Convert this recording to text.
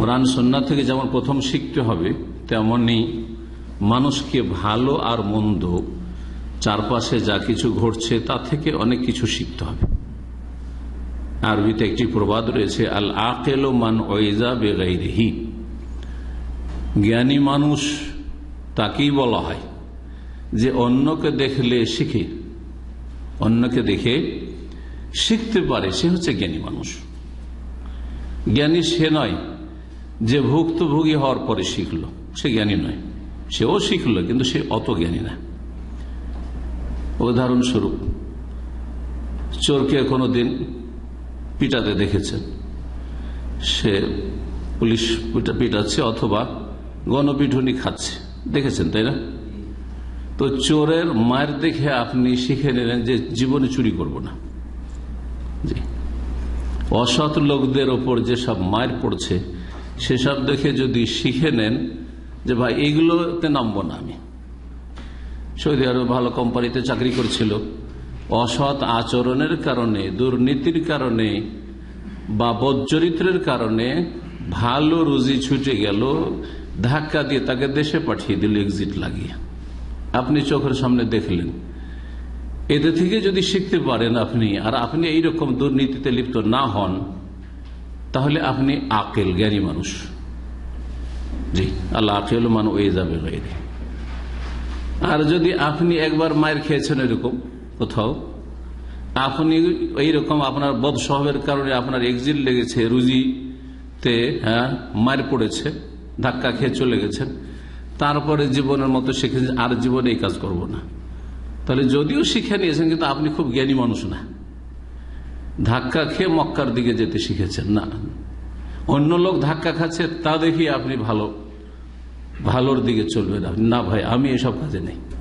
কোরআন সুন্নাহ থেকে যেমন প্রথম শিখতে হবে, তেমনি মানুষকে ভালো আর মন্দ চারপাশে যা কিছু ঘটছে তা থেকে অনেক কিছু শিখতে হবে। আরবিতে একটি প্রবাদ রয়েছে, আল আকেল মান ওয়াইজা বেগাইরিহি, জ্ঞানী মানুষ তাকেই বলা হয় যে অন্যকে দেখলে শিখে, অন্যকে দেখে শিখতে পারে, সে হচ্ছে জ্ঞানী মানুষ। জ্ঞানী সে নয় যে ভুক্তভোগী হওয়ার পরে শিখল, সে জ্ঞানী নয়। সেও শিখলো কিন্তু সে অত জ্ঞানী না। উদাহরণস্বরূপ, চোরকে কোনোদিন পিটাতে দেখেছেন, সে পুলিশ পিটাচ্ছে অথবা গণপিটুনি খাচ্ছে, দেখেছেন তাই না? তো চোরের মায়ের দেখে আপনি শিখে নিলেন যে জীবনে চুরি করব না। অসৎ লোকদের ওপর যেসব মায়ের পড়ছে সেসব দেখে যদি শিখে নেন যে ভাই এইগুলোতে নামবো না আমি। সৌদি আরবে ভালো কোম্পানিতে চাকরি করছিল, অসৎ আচরণের কারণে, দুর্নীতির কারণে বা বদচরিত্রের কারণে ভালো রুজি ছুটে গেল, ধাক্কা দিয়ে তাকে দেশে পাঠিয়ে দিল এক্সিট লাগিয়ে। আপনি চোখের সামনে দেখলেন। এদের থেকে যদি শিখতে পারেন আপনি, আর আপনি এইরকম দুর্নীতিতে লিপ্ত না হন, তাহলে আপনি আকেল, জ্ঞানী মানুষ। জি, আল্লাহ আকেল মান ওয়ে যাবে বাইরে। আর যদি আপনি একবার মায়ের খেয়েছেন এরকম কোথাও, আপনি এইরকম আপনার বদ স্বভাবের কারণে আপনার এক্সিট লেগেছে, রুজিতে মার পড়েছে, ধাক্কা খেয়ে চলে গেছেন, তারপরে জীবনের মতো শিখেছেন আর জীবনে এই কাজ করব না, তাহলে যদিও শিখে নিয়েছেন কিন্তু আপনি খুব জ্ঞানী মানুষ না। ধাক্কা খেয়ে মক্কার দিকে যেতে শিখেছেন না, অন্য লোক ধাক্কা খাচ্ছে তা দেখি আপনি ভালোর দিকে চলবেন না। ভাই আমি এসব কাজে নেই।